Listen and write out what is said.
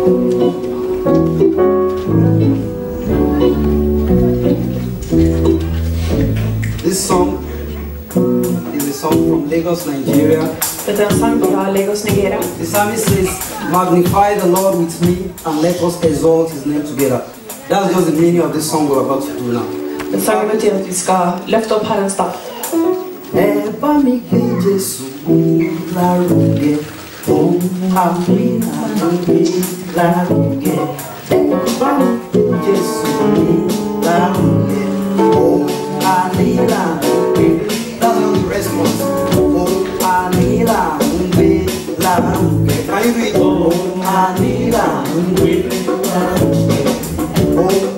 This song is a song from Lagos, Nigeria. Dette er en sang fra Lagos, Nigeria. The psalmist says, "Magnify the Lord with me and let us exalt his name together." That's just the meaning of this song we're about to do now. Den sangen betyr at vi skal løfte opp Herrens navn. Eba mi ke Jesu laruge, Ohun amina langbe laruge. Eba mi ke Jesu laruge, Ohun amina langbe. That's how the response. Ohun amina langbe laruge. Can you do it? Ohun amina langbe laruge.